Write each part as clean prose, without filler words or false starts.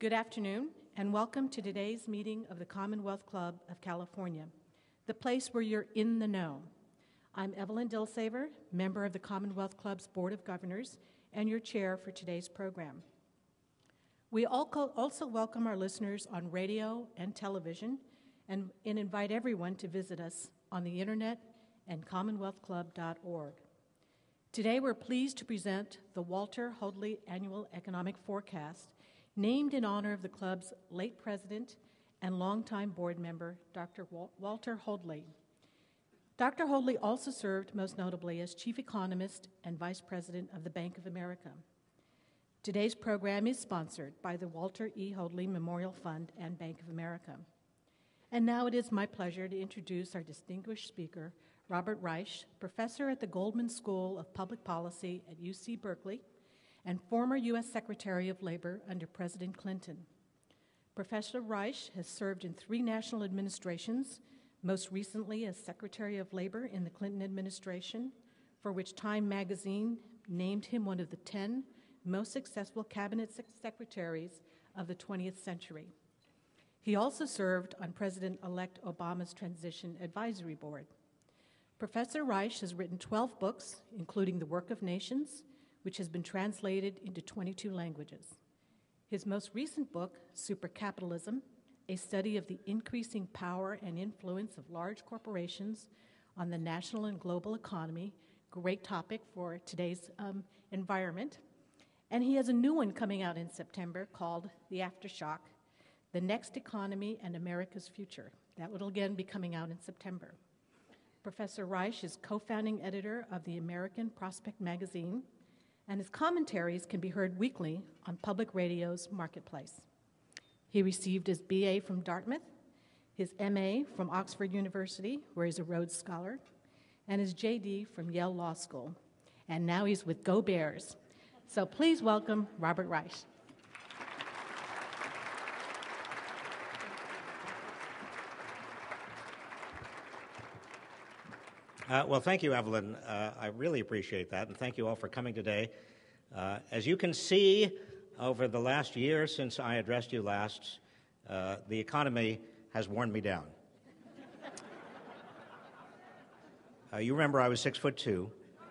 Good afternoon, and welcome to today's meeting of the Commonwealth Club of California, the place where you're in the know. I'm Evelyn Dilsaver, member of the Commonwealth Club's Board of Governors, and your chair for today's program. We also welcome our listeners on radio and television, and invite everyone to visit us on the internet and commonwealthclub.org. Today, we're pleased to present the Walter Hoadley Annual Economic Forecast, named in honor of the club's late president and longtime board member, Dr. Walter Hoadley. Dr. Hoadley also served most notably as chief economist and vice president of the Bank of America. Today's program is sponsored by the Walter E. Hoadley Memorial Fund and Bank of America. And now it is my pleasure to introduce our distinguished speaker, Robert Reich, professor at the Goldman School of Public Policy at UC Berkeley, and former U.S. Secretary of Labor under President Clinton. Professor Reich has served in 3 national administrations, most recently as Secretary of Labor in the Clinton administration, for which Time magazine named him one of the 10 most successful cabinet secretaries of the 20th century. He also served on President-elect Obama's Transition Advisory Board. Professor Reich has written 12 books, including The Work of Nations, which has been translated into 22 languages. His most recent book, Supercapitalism, a study of the increasing power and influence of large corporations on the national and global economy, great topic for today's environment. And he has a new one coming out in September called The Aftershock, The Next Economy and America's Future. That will again be coming out in September. Professor Reich is co-founding editor of the American Prospect magazine, and his commentaries can be heard weekly on Public Radio's Marketplace. He received his BA from Dartmouth, his MA from Oxford University, where he's a Rhodes Scholar, and his JD from Yale Law School. And now he's with Go Bears. So please welcome Robert Reich. Well, thank you, Evelyn. I really appreciate that, and thank you all for coming today. As you can see, over the last year since I addressed you last, the economy has worn me down. You remember I was 6'2".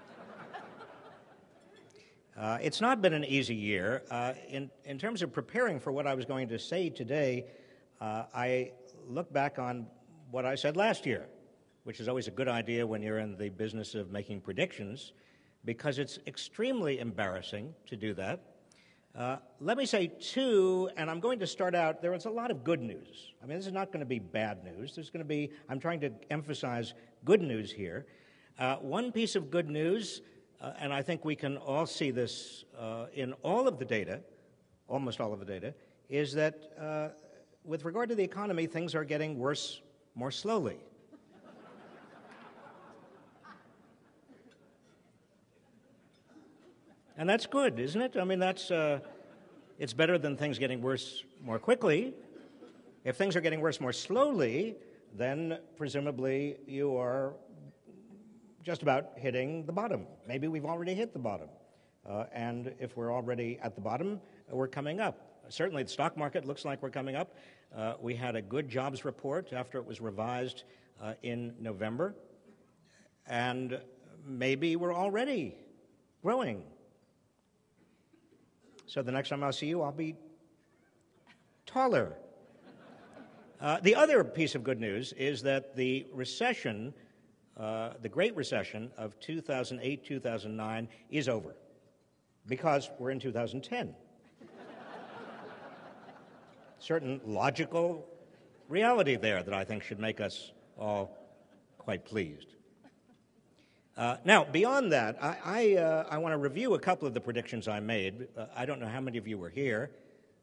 It's not been an easy year. In terms of preparing for what I was going to say today, I look back on what I said last year, which is always a good idea when you're in the business of making predictions, because it's extremely embarrassing to do that. Let me say, too, and I'm going to start out, there is a lot of good news. I mean, this is not going to be bad news. There's going to be, I'm trying to emphasize good news here. One piece of good news, and I think we can all see this in all of the data, almost all of the data, is that with regard to the economy, things are getting worse more slowly. And that's good, isn't it? I mean, it's better than things getting worse more quickly. If things are getting worse more slowly, then presumably you are just about hitting the bottom. Maybe we've already hit the bottom. And if we're already at the bottom, we're coming up. Certainly the stock market looks like we're coming up. We had a good jobs report after it was revised in November. And maybe we're already growing. So the next time I'll see you, I'll be taller. The other piece of good news is that the recession, the Great Recession of 2008-2009 is over, because we're in 2010. Certain logical reality there that I think should make us all quite pleased. Now, beyond that, I want to review a couple of the predictions I made. I don't know how many of you were here,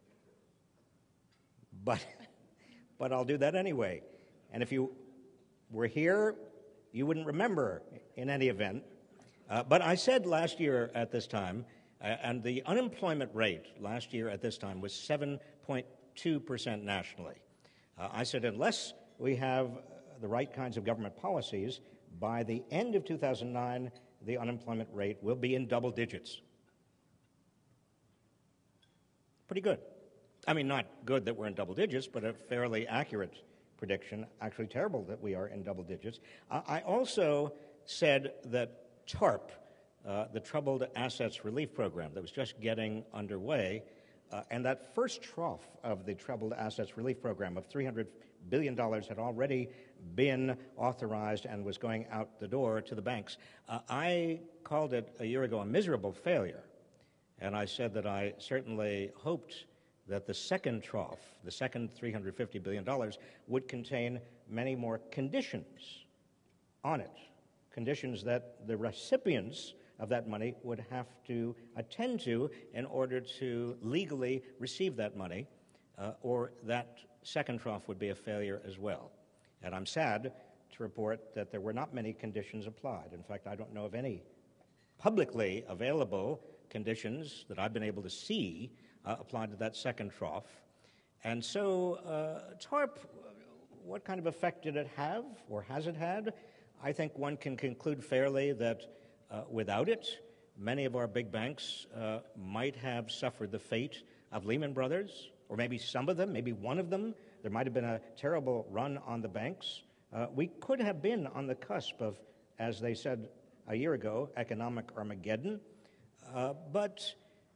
but I'll do that anyway. And if you were here, you wouldn't remember in any event. But I said last year at this time, and the unemployment rate last year at this time was 7.2% nationally. I said unless we have the right kinds of government policies, by the end of 2009, the unemployment rate will be in double digits. Pretty good. I mean, not good that we're in double digits, but a fairly accurate prediction. Actually terrible that we are in double digits. I also said that TARP, the Troubled Assets Relief Program that was just getting underway, and that first trough of the Troubled Assets Relief Program of $300 billion had already been authorized and was going out the door to the banks. I called it a year ago a miserable failure, and I said that I certainly hoped that the second trough, the second $350 billion, would contain many more conditions on it, conditions that the recipients of that money would have to attend to in order to legally receive that money, or that second trough would be a failure as well. And I'm sad to report that there were not many conditions applied. In fact, I don't know of any publicly available conditions that I've been able to see applied to that second trough. And so TARP, what kind of effect did it have, or has it had? I think one can conclude fairly that without it, many of our big banks might have suffered the fate of Lehman Brothers, or maybe some of them, maybe one of them. There might have been a terrible run on the banks. We could have been on the cusp of, as they said a year ago, economic Armageddon. But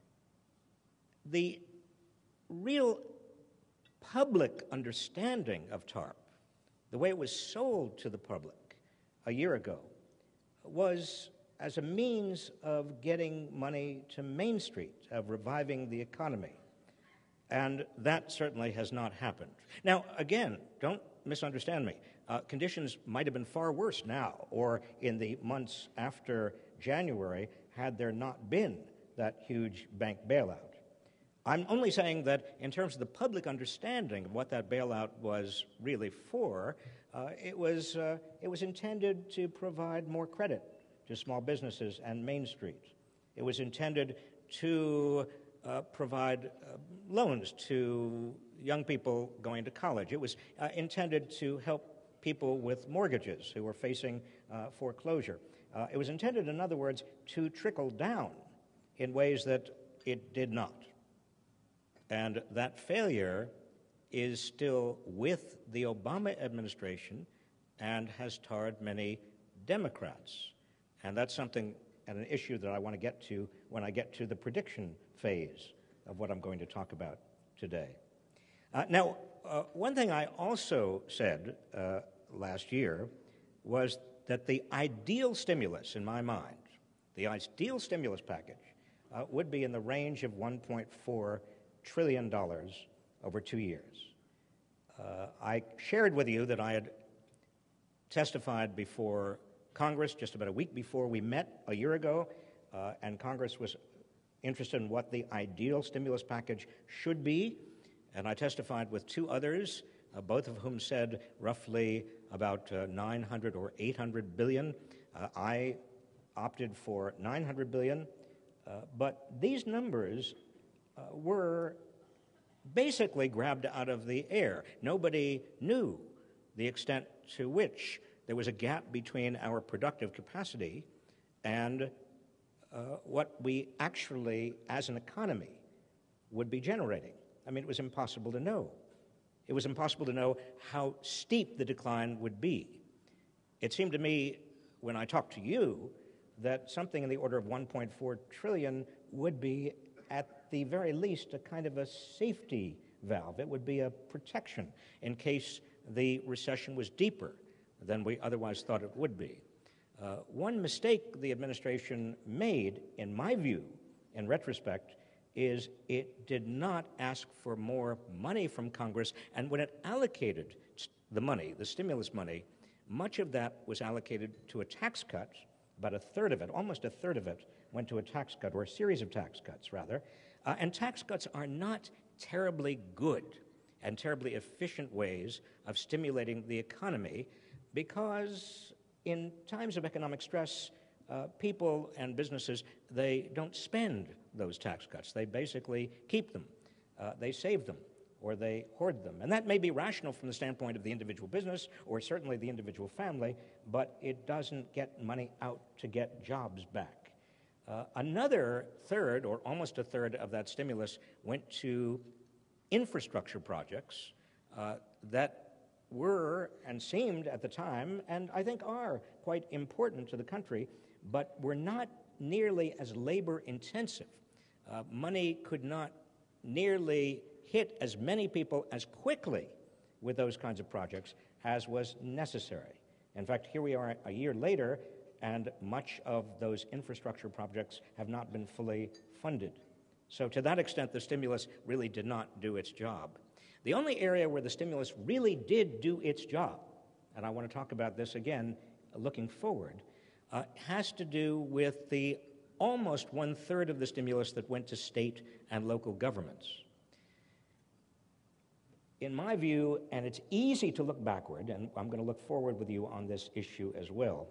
the real public understanding of TARP, the way it was sold to the public a year ago, was as a means of getting money to Main Street, of reviving the economy. And that certainly has not happened. Now, again, don't misunderstand me. Conditions might have been far worse now, or in the months after January, had there not been that huge bank bailout. I'm only saying that in terms of the public understanding of what that bailout was really for, it was intended to provide more credit to small businesses and Main Street. It was intended to provide loans to young people going to college. It was intended to help people with mortgages who were facing foreclosure. It was intended, in other words, to trickle down in ways that it did not. And that failure is still with the Obama administration and has tarred many Democrats. And that's something and an issue that I want to get to when I get to the prediction phase of what I'm going to talk about today. Now, one thing I also said last year was that the ideal stimulus, in my mind, the ideal stimulus package would be in the range of $1.4 trillion over 2 years. I shared with you that I had testified before Congress just about a week before we met a year ago, and Congress was interested in what the ideal stimulus package should be, and I testified with two others, both of whom said roughly about 900 or 800 billion. I opted for 900 billion, but these numbers were basically grabbed out of the air. Nobody knew the extent to which there was a gap between our productive capacity and what we actually, as an economy, would be generating. I mean, it was impossible to know. It was impossible to know how steep the decline would be. It seemed to me, when I talked to you, that something in the order of 1.4 trillion would be, at the very least, a kind of a safety valve. It would be a protection in case the recession was deeper than we otherwise thought it would be. One mistake the administration made, in my view, in retrospect, is it did not ask for more money from Congress, and when it allocated the money, the stimulus money, much of that was allocated to a tax cut. About a third of it, almost a third of it, went to a tax cut, or a series of tax cuts, rather. And tax cuts are not terribly good and terribly efficient ways of stimulating the economy, because in times of economic stress, people and businesses, they don't spend those tax cuts. They basically keep them. They save them, or they hoard them. And that may be rational from the standpoint of the individual business, or certainly the individual family, but it doesn't get money out to get jobs back. Another third, or almost a third, of that stimulus went to infrastructure projects that were and seemed at the time, and I think are quite important to the country, but were not nearly as labor intensive. Money could not nearly hit as many people as quickly with those kinds of projects as was necessary. In fact, here we are a year later, and much of those infrastructure projects have not been fully funded. So to that extent, the stimulus really did not do its job. The only area where the stimulus really did do its job, and I want to talk about this again looking forward, has to do with the almost 1/3 of the stimulus that went to state and local governments. In my view, and it's easy to look backward, and I'm going to look forward with you on this issue as well,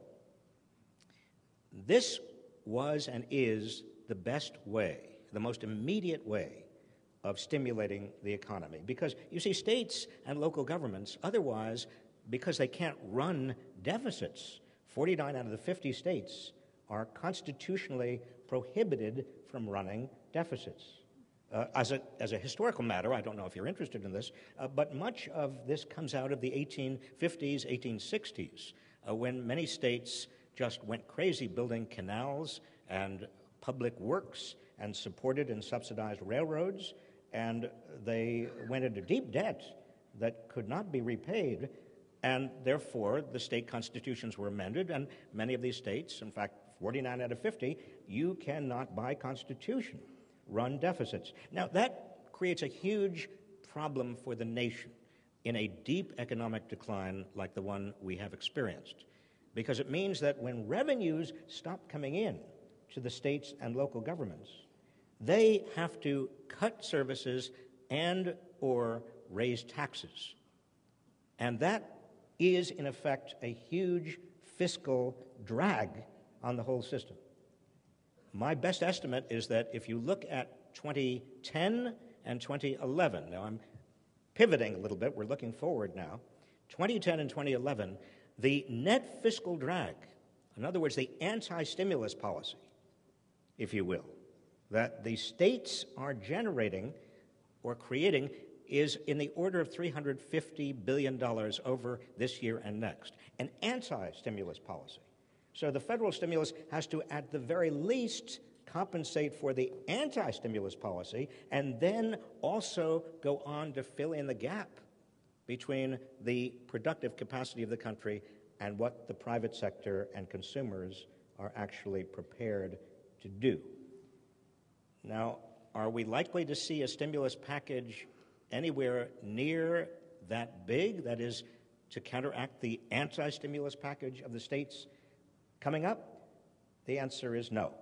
this was and is the best way, the most immediate way of stimulating the economy. Because, you see, states and local governments, otherwise, because they can't run deficits, 49 out of the 50 states are constitutionally prohibited from running deficits. As a historical matter, I don't know if you're interested in this, but much of this comes out of the 1850s, 1860s, when many states just went crazy building canals and public works and supported and subsidized railroads, and they went into deep debt that could not be repaid, and therefore the state constitutions were amended, and many of these states, in fact 49 out of 50, you cannot by constitution run deficits. Now that creates a huge problem for the nation in a deep economic decline like the one we have experienced, because it means that when revenues stop coming in to the states and local governments, they have to cut services and or raise taxes. And that is, in effect, a huge fiscal drag on the whole system. My best estimate is that if you look at 2010 and 2011, now I'm pivoting a little bit, we're looking forward now, 2010 and 2011, the net fiscal drag, in other words, the anti-stimulus policy, if you will, that the states are generating or creating is in the order of $350 billion over this year and next, an anti-stimulus policy. So the federal stimulus has to, at the very least, compensate for the anti-stimulus policy and then also go on to fill in the gap between the productive capacity of the country and what the private sector and consumers are actually prepared to do. Now, are we likely to see a stimulus package anywhere near that big, that is, to counteract the anti-stimulus package of the states coming up? The answer is no.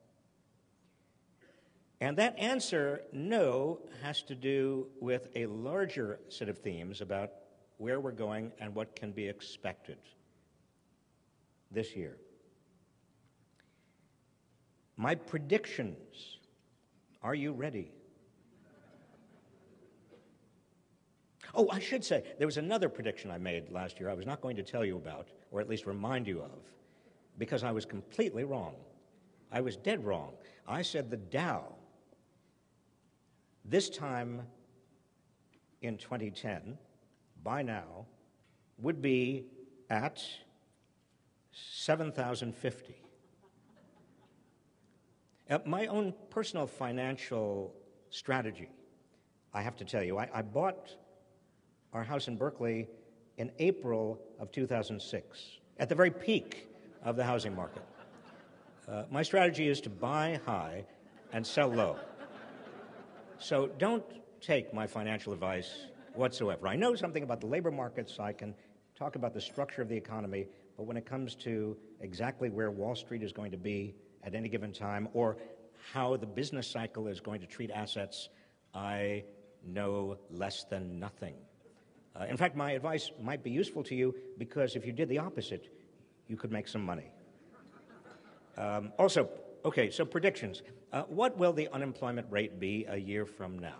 And that answer, no, has to do with a larger set of themes about where we're going and what can be expected this year. My predictions. Are you ready? Oh, I should say, there was another prediction I made last year I was not going to tell you about, or at least remind you of, because I was completely wrong. I was dead wrong. I said the Dow, this time in 2010, by now, would be at 7,050. My own personal financial strategy, I have to tell you, I bought our house in Berkeley in April of 2006, at the very peak of the housing market. My strategy is to buy high and sell low. So don't take my financial advice whatsoever. I know something about the labor markets. I can talk about the structure of the economy, but when it comes to exactly where Wall Street is going to be at any given time or how the business cycle is going to treat assets, I know less than nothing. In fact, my advice might be useful to you because if you did the opposite, you could make some money. Also, okay, so predictions. What will the unemployment rate be a year from now?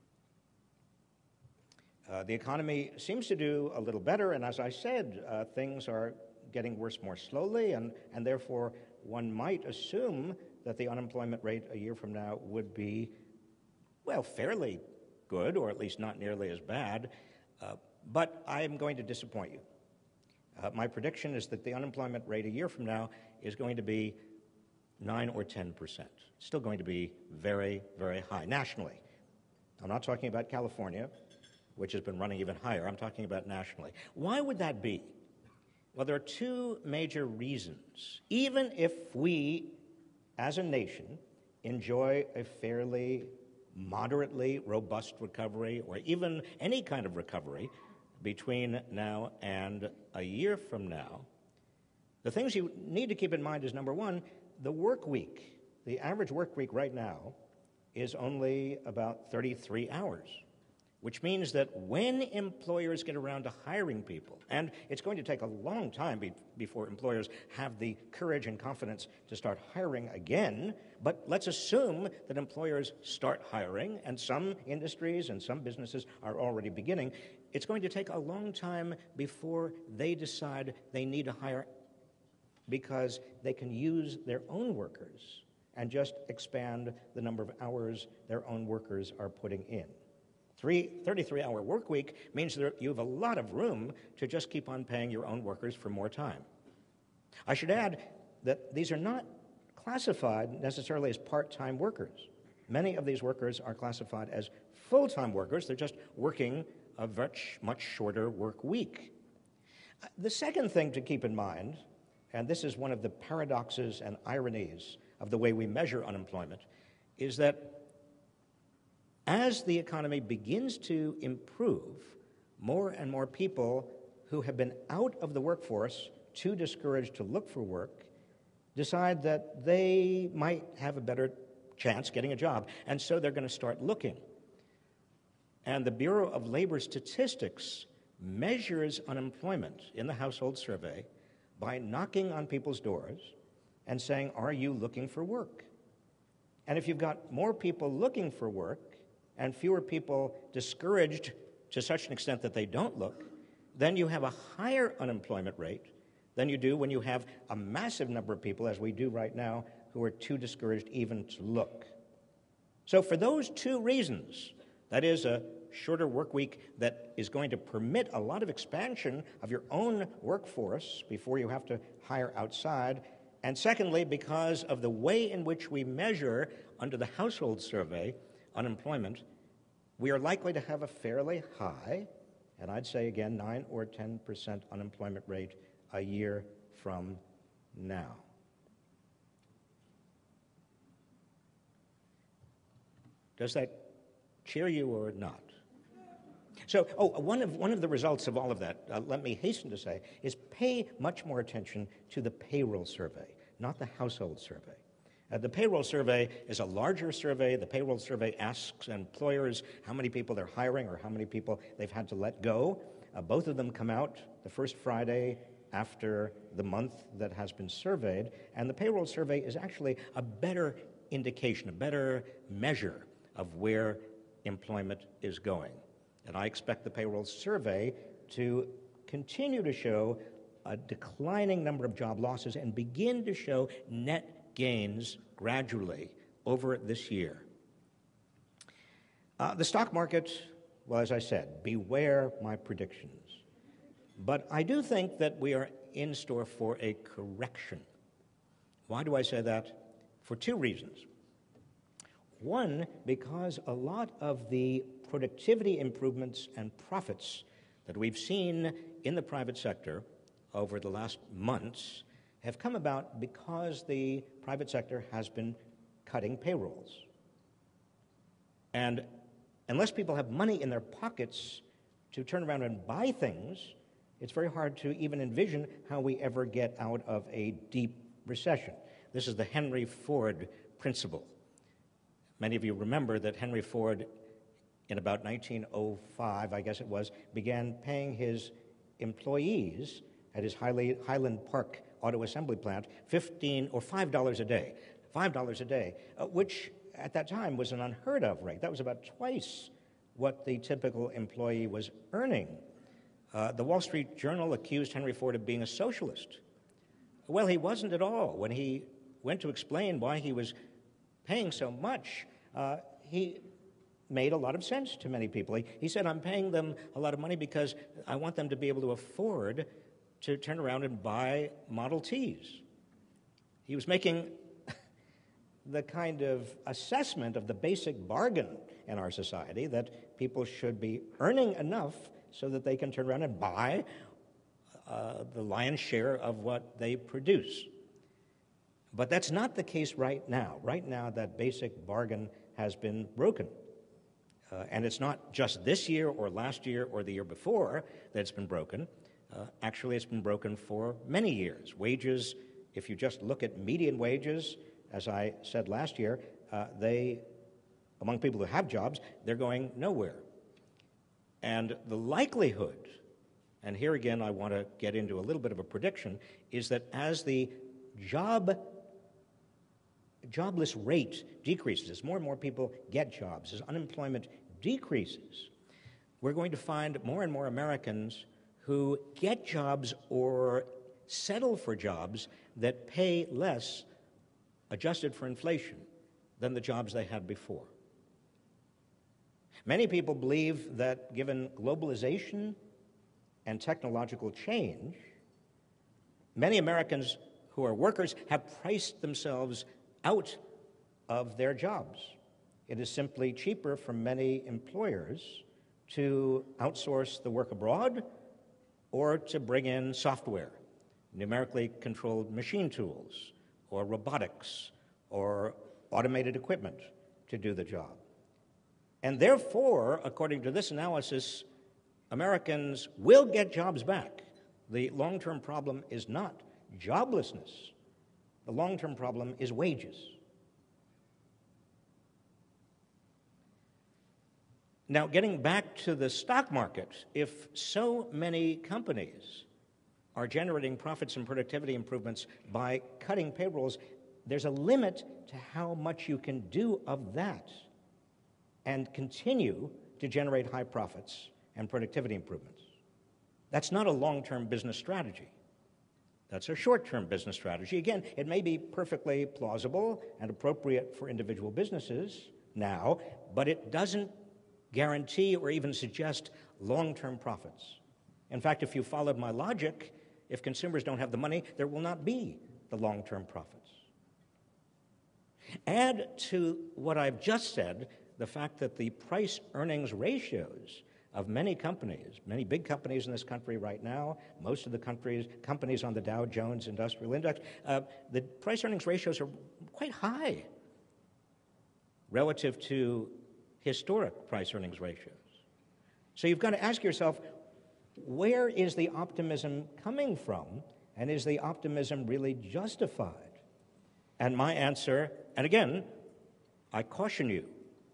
The economy seems to do a little better, and as I said, things are getting worse more slowly, and therefore one might assume that the unemployment rate a year from now would be, well, fairly good, or at least not nearly as bad, but I am going to disappoint you. My prediction is that the unemployment rate a year from now is going to be 9 or 10%. It's still going to be very, very high nationally. I'm not talking about California, which has been running even higher. I'm talking about nationally. Why would that be? Well, there are two major reasons. Even if we, as a nation, enjoy a fairly moderately robust recovery, or even any kind of recovery between now and a year from now, the things you need to keep in mind is, number one, the work week. The average work week right now is only about 33 hours, which means that when employers get around to hiring people, and it's going to take a long time before employers have the courage and confidence to start hiring again, but let's assume that employers start hiring, and some industries and some businesses are already beginning. It's going to take a long time before they decide they need to hire, because they can use their own workers and just expand the number of hours their own workers are putting in. 33-hour work week means that you have a lot of room to just keep on paying your own workers for more time. I should add that these are not classified necessarily as part-time workers. Many of these workers are classified as full-time workers. They're just working a much shorter work week. The second thing to keep in mind, and this is one of the paradoxes and ironies of the way we measure unemployment, is that as the economy begins to improve, more and more people who have been out of the workforce, too discouraged to look for work, decide that they might have a better chance getting a job, and so they're going to start looking. And the Bureau of Labor Statistics measures unemployment in the household survey by knocking on people's doors and saying, "Are you looking for work?" And if you've got more people looking for work and fewer people discouraged to such an extent that they don't look, then you have a higher unemployment rate than you do when you have a massive number of people, as we do right now, who are too discouraged even to look. So for those two reasons, that is a shorter work week that is going to permit a lot of expansion of your own workforce before you have to hire outside, and secondly, because of the way in which we measure under the household survey unemployment, we are likely to have a fairly high, and I'd say again 9 or 10% unemployment rate a year from now. Does that cheer you or not? So, one of the results of all of that, let me hasten to say, is pay much more attention to the payroll survey, not the household survey. The payroll survey is a larger survey. The payroll survey asks employers how many people they're hiring or how many people they've had to let go. Both of them come out the first Friday after the month that has been surveyed, and the payroll survey is actually a better indication, a better measure of where employment is going. And I expect the payroll survey to continue to show a declining number of job losses and begin to show net gains gradually over this year. The stock market, well, as I said, beware my predictions. But I do think that we are in store for a correction. Why do I say that? For two reasons. One, because a lot of the productivity improvements and profits that we've seen in the private sector over the last months have come about because the private sector has been cutting payrolls. And unless people have money in their pockets to turn around and buy things, it's very hard to even envision how we ever get out of a deep recession. This is the Henry Ford principle. Many of you remember that Henry Ford, in about 1905, I guess it was, began paying his employees at his Highland Park auto assembly plant $5 a day, $5 a day, which at that time was an unheard of rate. That was about twice what the typical employee was earning. The Wall Street Journal accused Henry Ford of being a socialist. Well, he wasn't at all. When he went to explain why he was paying so much, he made a lot of sense to many people. He said, I'm paying them a lot of money because I want them to be able to afford to turn around and buy Model Ts. He was making the kind of assessment of the basic bargain in our society that people should be earning enough so that they can turn around and buy the lion's share of what they produce. But that's not the case right now. Right now, that basic bargain has been broken. And it's not just this year or last year or the year before that it's been broken. Actually, it's been broken for many years. Wages, if you just look at median wages, as I said last year, among people who have jobs, they're going nowhere. And the likelihood, and here again I want to get into a little bit of a prediction, is that as the jobless rate decreases, as more and more people get jobs, as unemployment decreases, we're going to find more and more Americans who get jobs or settle for jobs that pay less, adjusted for inflation, than the jobs they had before. Many people believe that given globalization and technological change, many Americans who are workers have priced themselves out of their jobs. It is simply cheaper for many employers to outsource the work abroad or to bring in software, numerically controlled machine tools, or robotics, or automated equipment to do the job. And therefore, according to this analysis, Americans will get jobs back. The long-term problem is not joblessness. The long-term problem is wages. Now, getting back to the stock market, if so many companies are generating profits and productivity improvements by cutting payrolls, there's a limit to how much you can do of that and continue to generate high profits and productivity improvements. That's not a long-term business strategy. That's a short-term business strategy. Again, it may be perfectly plausible and appropriate for individual businesses now, but it doesn't guarantee or even suggest long-term profits. In fact, if you followed my logic, if consumers don't have the money, there will not be the long-term profits. Add to what I've just said the fact that the price-earnings ratios of many companies, many big companies in this country right now, most of the companies on the Dow Jones Industrial Index, the price-earnings ratios are quite high relative to historic price-earnings ratios. So you've got to ask yourself, where is the optimism coming from, and is the optimism really justified? And my answer, and again, I caution you,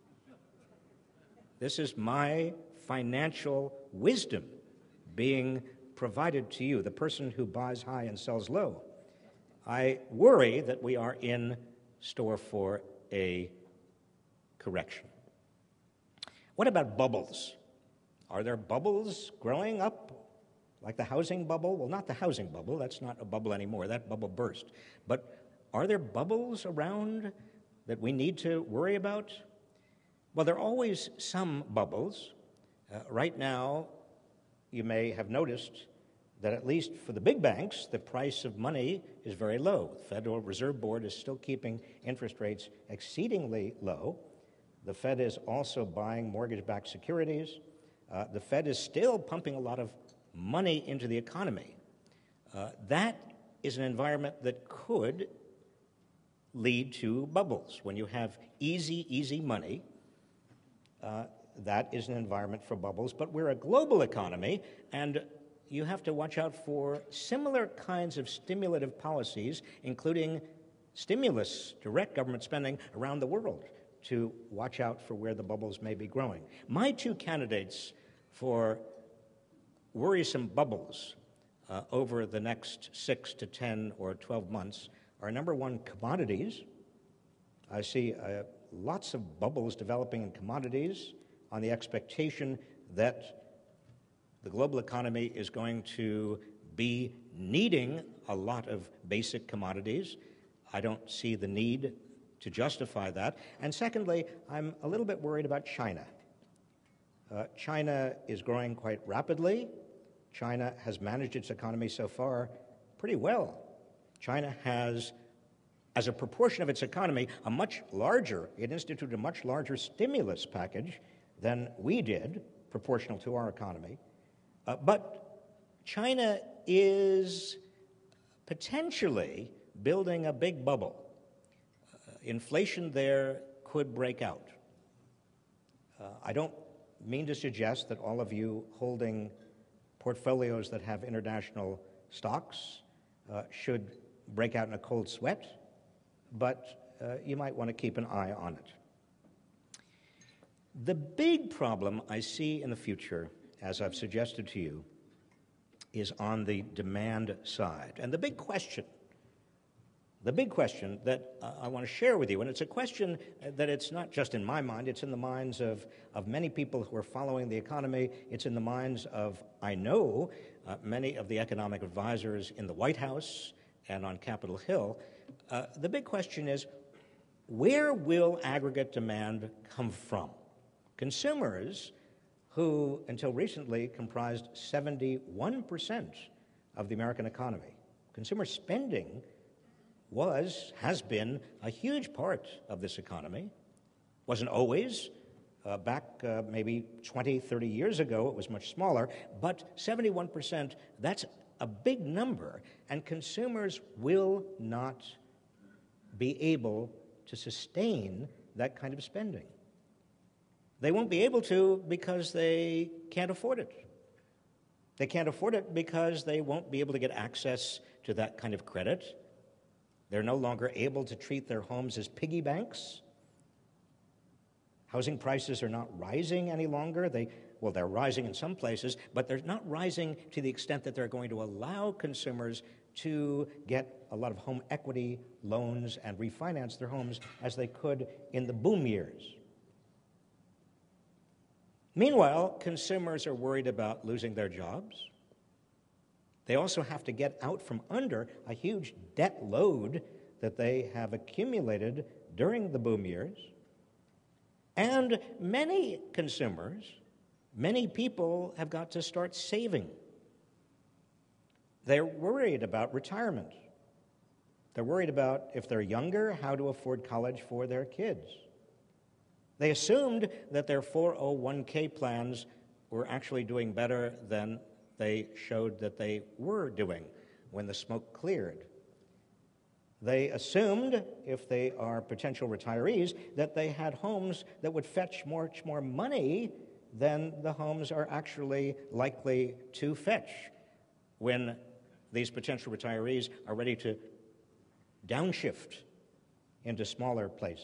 this is my financial wisdom being provided to you, the person who buys high and sells low. I worry that we are in store for a correction. What about bubbles? Are there bubbles growing up like the housing bubble? Well, not the housing bubble. That's not a bubble anymore. That bubble burst. But are there bubbles around that we need to worry about? Well, there are always some bubbles. Right now, you may have noticed that at least for the big banks, the price of money is very low. The Federal Reserve Board is still keeping interest rates exceedingly low. The Fed is also buying mortgage-backed securities. The Fed is still pumping a lot of money into the economy. That is an environment that could lead to bubbles. When you have easy money, that is an environment for bubbles. But we're a global economy, and you have to watch out for similar kinds of stimulative policies, including stimulus, direct government spending around the world, to watch out for where the bubbles may be growing. My two candidates for worrisome bubbles over the next 6 to 10 or 12 months are, number one, commodities. I see lots of bubbles developing in commodities on the expectation that the global economy is going to be needing a lot of basic commodities. I don't see the need to justify that. And secondly, I'm a little bit worried about China. China is growing quite rapidly. China has managed its economy so far pretty well. China has, as a proportion of its economy, it instituted a much larger stimulus package than we did, proportional to our economy. But China is potentially building a big bubble. Inflation there could break out. I don't mean to suggest that all of you holding portfolios that have international stocks should break out in a cold sweat, but you might want to keep an eye on it. The big problem I see in the future, as I've suggested to you, is on the demand side. And the big question that I want to share with you, and it's a question that it's not just in my mind, it's in the minds of many people who are following the economy. It's in the minds of, I know, many of the economic advisors in the White House and on Capitol Hill. The big question is, where will aggregate demand come from? Consumers, who until recently comprised 71% of the American economy. Consumer spending has been a huge part of this economy. Wasn't always. Back maybe 20, 30 years ago, it was much smaller, but 71%, that's a big number, and consumers will not be able to sustain that kind of spending. They won't be able to because they can't afford it. They can't afford it because they won't be able to get access to that kind of credit. They're no longer able to treat their homes as piggy banks. Housing prices are not rising any longer. They're rising in some places, but they're not rising to the extent that they're going to allow consumers to get a lot of home equity loans and refinance their homes as they could in the boom years. Meanwhile, consumers are worried about losing their jobs. They also have to get out from under a huge debt load that they have accumulated during the boom years. And many consumers, many people have got to start saving. They're worried about retirement. They're worried about, if they're younger, how to afford college for their kids. They assumed that their 401k plans were actually doing better than they showed that they were doing when the smoke cleared. They assumed, if they are potential retirees, that they had homes that would fetch much more money than the homes are actually likely to fetch when these potential retirees are ready to downshift into smaller places.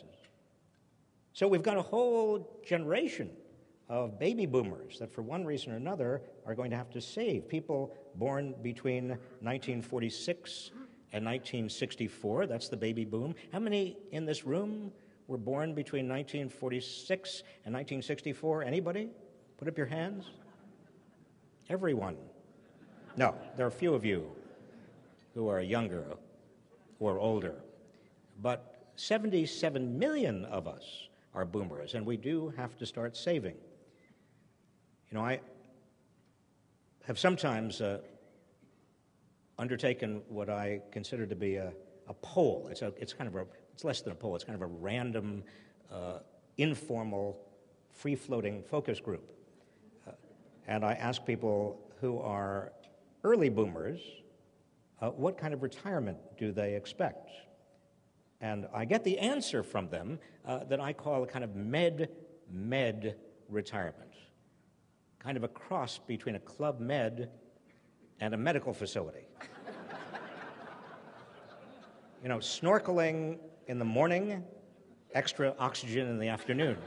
So we've got a whole generation of baby boomers that for one reason or another are going to have to save. People born between 1946 and 1964, that's the baby boom. How many in this room were born between 1946 and 1964? Anybody? Put up your hands. Everyone. No, there are a few of you who are younger or older. But 77 million of us are boomers, and we do have to start saving. You know, I have sometimes undertaken what I consider to be a poll. It's less than a poll. It's kind of a random, informal, free-floating focus group. And I ask people who are early boomers, what kind of retirement do they expect? And I get the answer from them that I call a kind of med retirement, kind of a cross between a Club Med and a medical facility. You know, snorkeling in the morning, extra oxygen in the afternoon.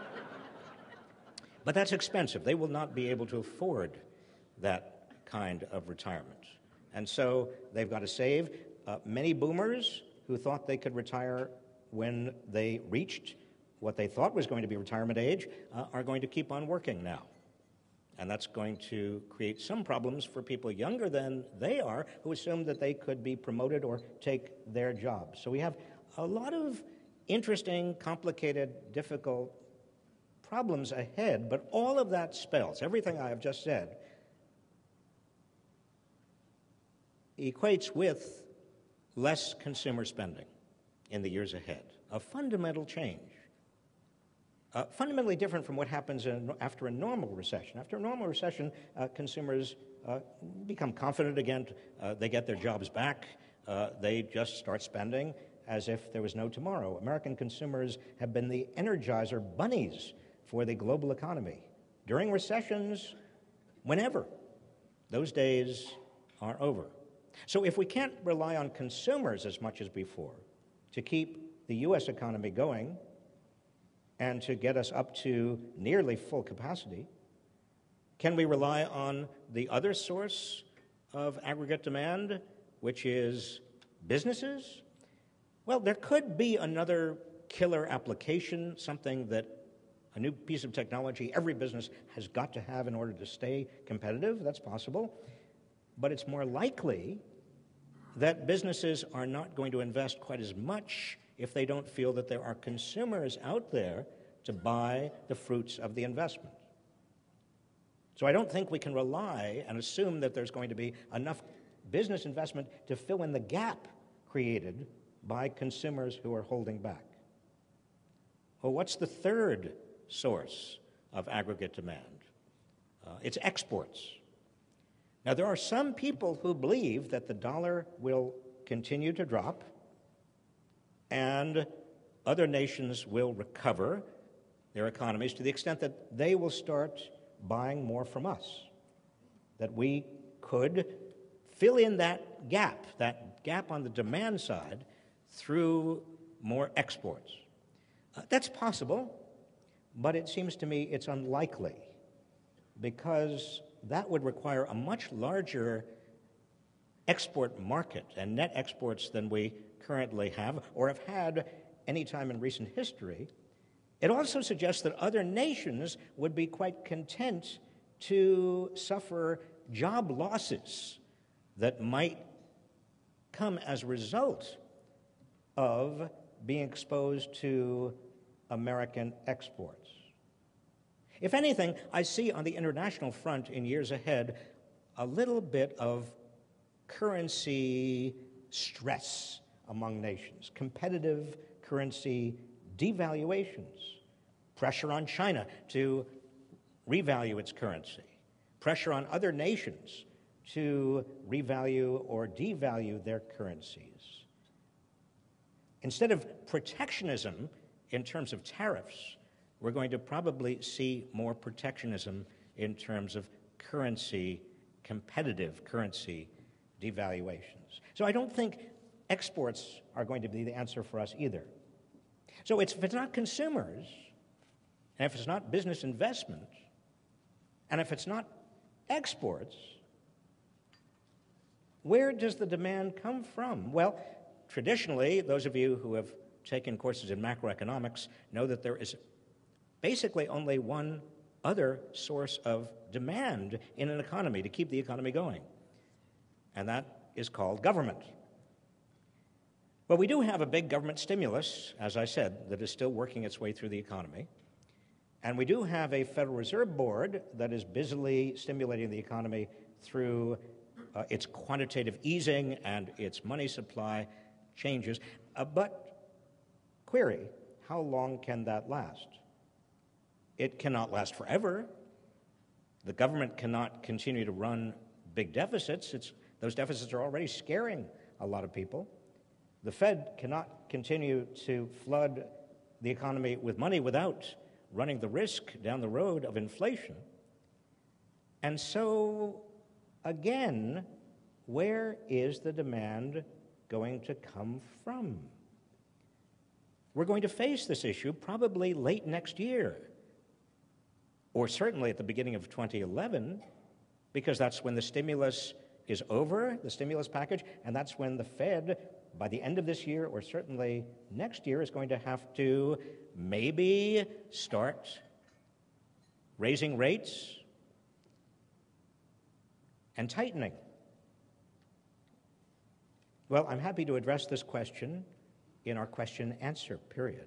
But that's expensive. They will not be able to afford that kind of retirement. And so they've got to save. Many boomers who thought they could retire when they reached what they thought was going to be retirement age are going to keep on working now. And that's going to create some problems for people younger than they are who assume that they could be promoted or take their jobs. So we have a lot of interesting, complicated, difficult problems ahead, but all of that spells, everything I have just said, equates with less consumer spending in the years ahead, a fundamental change. Fundamentally different from what happens after a normal recession. After a normal recession, consumers become confident again, they get their jobs back, they just start spending as if there was no tomorrow. American consumers have been the energizer bunnies for the global economy. During recessions, whenever, those days are over. So if we can't rely on consumers as much as before to keep the U.S. economy going and to get us up to nearly full capacity, can we rely on the other source of aggregate demand, which is businesses? Well, there could be another killer application, something that a new piece of technology every business has got to have in order to stay competitive. That's possible. But it's more likely that businesses are not going to invest quite as much if they don't feel that there are consumers out there to buy the fruits of the investment. So I don't think we can rely and assume that there's going to be enough business investment to fill in the gap created by consumers who are holding back. Well, what's the third source of aggregate demand? It's exports. Now, there are some people who believe that the dollar will continue to drop and other nations will recover their economies to the extent that they will start buying more from us, that we could fill in that gap on the demand side through more exports. That's possible, but it seems to me it's unlikely because that would require a much larger export market and net exports than we currently have or have had any time in recent history. It also suggests that other nations would be quite content to suffer job losses that might come as a result of being exposed to American exports. If anything, I see on the international front in years ahead a little bit of currency stress among nations, competitive currency devaluations, pressure on China to revalue its currency, pressure on other nations to revalue or devalue their currencies. Instead of protectionism in terms of tariffs, we're going to probably see more protectionism in terms of currency, competitive currency devaluations. So I don't think exports are going to be the answer for us either. So if it's not consumers, and if it's not business investment, and if it's not exports, where does the demand come from? Well, traditionally, those of you who have taken courses in macroeconomics know that there is basically only one other source of demand in an economy to keep the economy going, and that is called government. But we do have a big government stimulus, as I said, that is still working its way through the economy, and we do have a Federal Reserve Board that is busily stimulating the economy through its quantitative easing and its money supply changes. But query, how long can that last? It cannot last forever. The government cannot continue to run big deficits. Those deficits are already scaring a lot of people. The Fed cannot continue to flood the economy with money without running the risk down the road of inflation. And so, again, where is the demand going to come from? We're going to face this issue probably late next year, or certainly at the beginning of 2011, because that's when the stimulus is over, the stimulus package, and that's when the Fed, by the end of this year or certainly next year, is going to have to maybe start raising rates and tightening. Well, I'm happy to address this question in our question-answer period.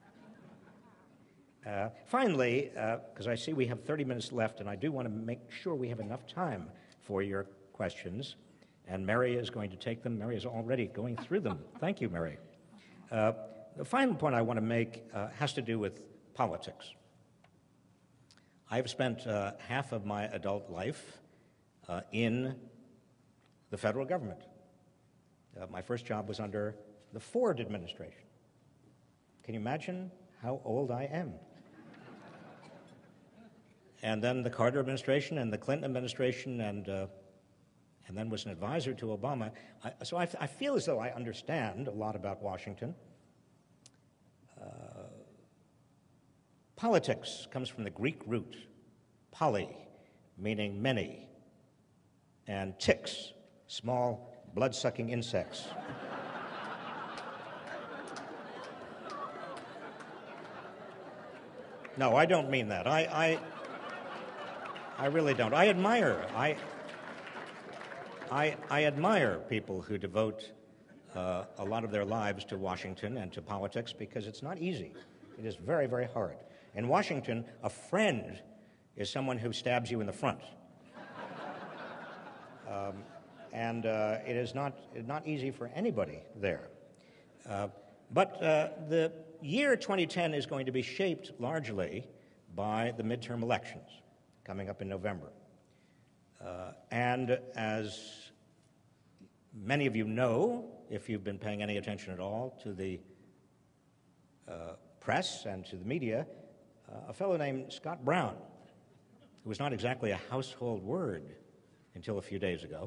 Finally, because I see we have 30 minutes left, and I do want to make sure we have enough time for your questions, and Mary is going to take them. Mary is already going through them. Thank you, Mary. The final point I want to make has to do with politics. I've spent half of my adult life in the federal government. My first job was under the Ford administration. Can you imagine how old I am? And then the Carter administration and the Clinton administration, and then was an advisor to Obama. So I feel as though I understand a lot about Washington. Politics comes from the Greek root, poly, meaning many, and ticks, small, blood-sucking insects. No, I don't mean that. I really don't. I admire people who devote a lot of their lives to Washington and to politics, because it's not easy. It is very, very hard. In Washington, a friend is someone who stabs you in the front. It is not easy for anybody there. But the year 2010 is going to be shaped largely by the midterm elections coming up in November. And as many of you know, if you've been paying any attention at all to the press and to the media, a fellow named Scott Brown, who was not exactly a household word until a few days ago,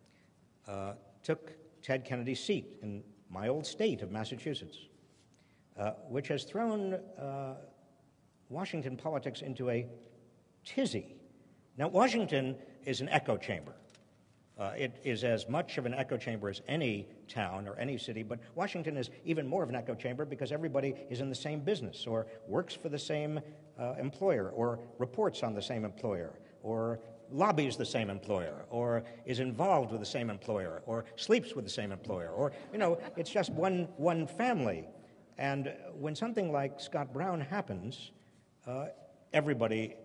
took Ted Kennedy's seat in my old state of Massachusetts, which has thrown Washington politics into a tizzy. Now, Washington is an echo chamber. It is as much of an echo chamber as any town or any city, but Washington is even more of an echo chamber because everybody is in the same business or works for the same employer or reports on the same employer or lobbies the same employer or is involved with the same employer or sleeps with the same employer or, it's just one family. And when something like Scott Brown happens, everybody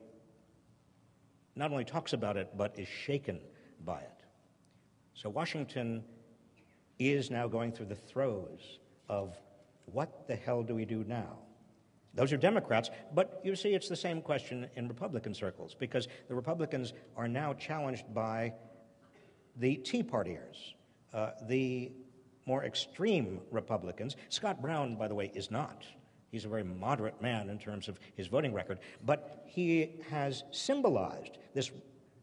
not only talks about it, but is shaken by it. So Washington is now going through the throes of what the hell do we do now? Those are Democrats, but you see it's the same question in Republican circles, because the Republicans are now challenged by the Tea Partiers, the more extreme Republicans. Scott Brown, by the way, is not. He's a very moderate man in terms of his voting record, but he has symbolized this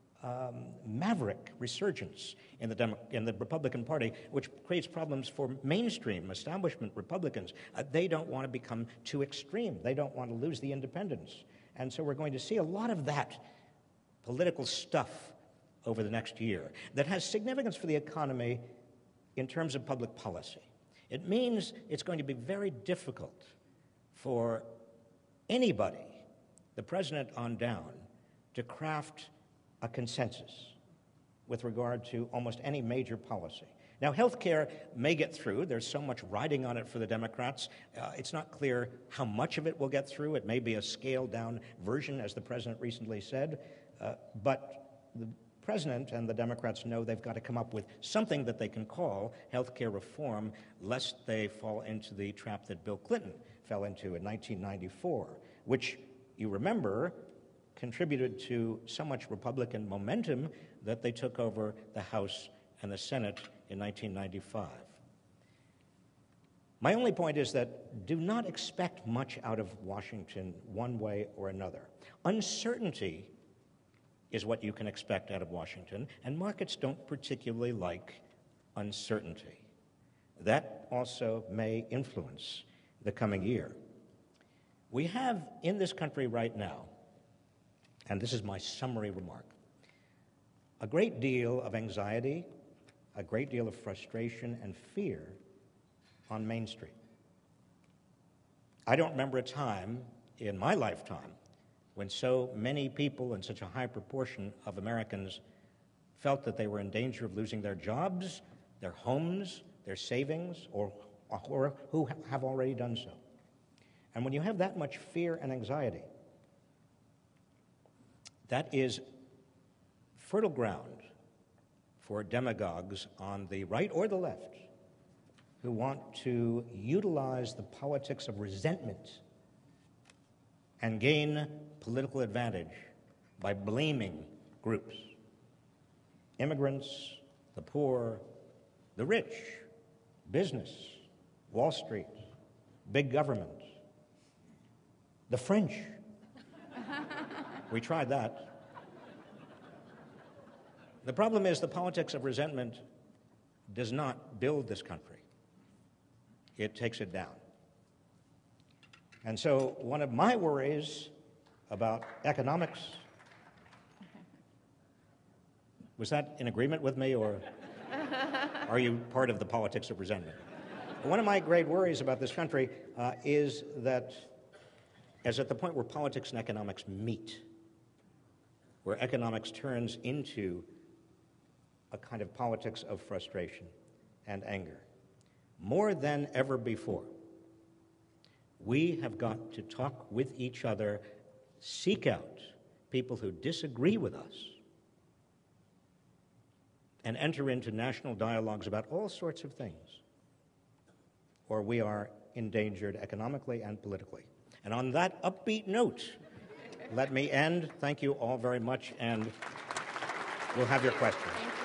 maverick resurgence in the Republican Party, which creates problems for mainstream establishment Republicans. They don't want to become too extreme. They don't want to lose the independence. And so we're going to see a lot of that political stuff over the next year that has significance for the economy in terms of public policy. It means it's going to be very difficult for anybody, the president on down, to craft a consensus with regard to almost any major policy. Now, health care may get through. There's so much riding on it for the Democrats. It's not clear how much of it will get through. It may be a scaled-down version, as the president recently said. But the president and the Democrats know they've got to come up with something that they can call health care reform, lest they fall into the trap that Bill Clinton fell into in 1994, which, you remember, contributed to so much Republican momentum that they took over the House and the Senate in 1995. My only point is that do not expect much out of Washington one way or another. Uncertainty is what you can expect out of Washington, and markets don't particularly like uncertainty. That also may influence the coming year. We have in this country right now, and this is my summary remark, a great deal of anxiety, a great deal of frustration and fear on Main Street. I don't remember a time in my lifetime when so many people and such a high proportion of Americans felt that they were in danger of losing their jobs, their homes, their savings, or or who have already done so. And when you have that much fear and anxiety, that is fertile ground for demagogues on the right or the left who want to utilize the politics of resentment and gain political advantage by blaming groups: immigrants, the poor, the rich, business, Wall Street, big government, the French. We tried that. The problem is the politics of resentment does not build this country. It takes it down. And so one of my worries about economics, was that in agreement with me, or are you part of the politics of resentment? One of my great worries about this country is that as at the point where politics and economics meet, where economics turns into a kind of politics of frustration and anger, more than ever before, we have got to talk with each other, seek out people who disagree with us, and enter into national dialogues about all sorts of things, or we are endangered economically and politically. And on that upbeat note, let me end. Thank you all very much, and we'll have your questions. Thank you.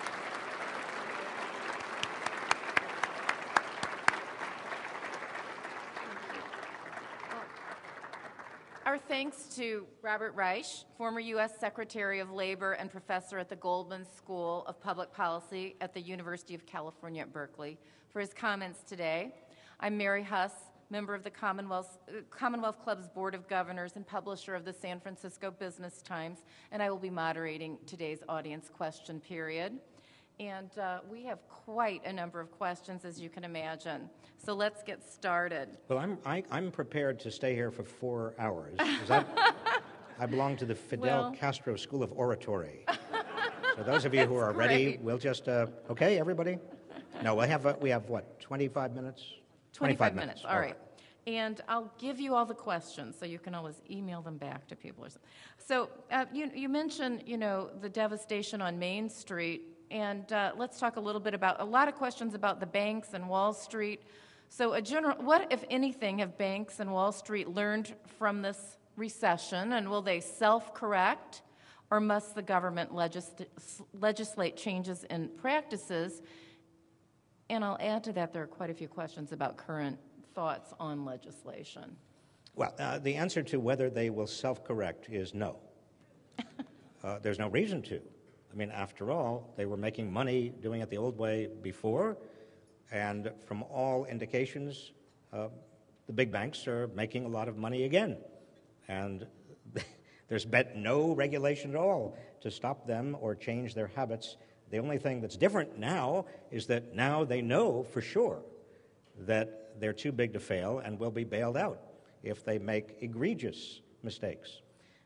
Our thanks to Robert Reich, former U.S. Secretary of Labor and professor at the Goldman School of Public Policy at the University of California at Berkeley, for his comments today. I'm Mary Huss, member of the Commonwealth Club's Board of Governors and publisher of the San Francisco Business Times, and I will be moderating today's audience question period. And we have quite a number of questions, as you can imagine. So let's get started. Well, I'm prepared to stay here for 4 hours. I belong to the Fidel Castro School of Oratory. So those of you who are ready, we'll just, okay, everybody? No, we have what, 25 minutes? 25 minutes, all right. And I'll give you all the questions, so you can always email them back to people. Or something. So you mentioned, the devastation on Main Street, and let's talk a little bit about, a lot of questions about the banks and Wall Street. So what, if anything, have banks and Wall Street learned from this recession, and will they self-correct, or must the government legislate changes in practices? And I'll add to that, there are quite a few questions about current thoughts on legislation. Well, the answer to whether they will self-correct is no. There's no reason to. I mean, after all, they were making money doing it the old way before, and from all indications, the big banks are making a lot of money again. And there's been no regulation at all to stop them or change their habits. The only thing that's different now is that now they know for sure that they're too big to fail and will be bailed out if they make egregious mistakes.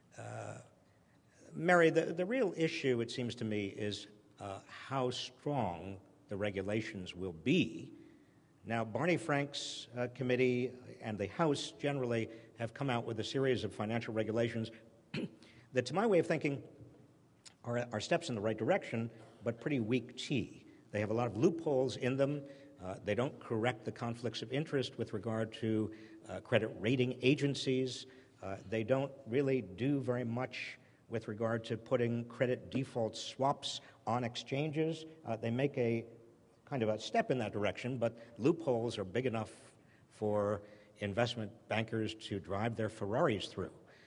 Mary, the real issue, it seems to me, is how strong the regulations will be. Now, Barney Frank's committee and the House generally have come out with a series of financial regulations that, to my way of thinking, are steps in the right direction, but pretty weak tea. They have a lot of loopholes in them. They don't correct the conflicts of interest with regard to credit rating agencies. They don't really do very much with regard to putting credit default swaps on exchanges. They make a kind of a step in that direction, but loopholes are big enough for investment bankers to drive their Ferraris through.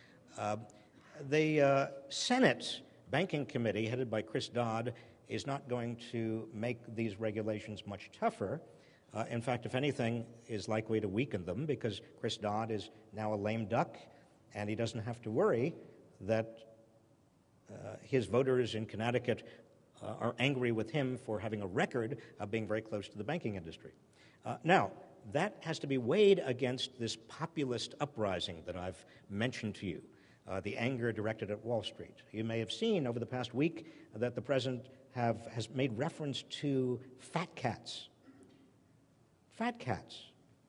The Senate Banking Committee, headed by Chris Dodd, is not going to make these regulations much tougher. In fact, if anything, is likely to weaken them, because Chris Dodd is now a lame duck, and he doesn't have to worry that his voters in Connecticut are angry with him for having a record of being very close to the banking industry. Now, that has to be weighed against this populist uprising that I've mentioned to you, the anger directed at Wall Street. You may have seen over the past week that the president has made reference to fat cats. Fat cats.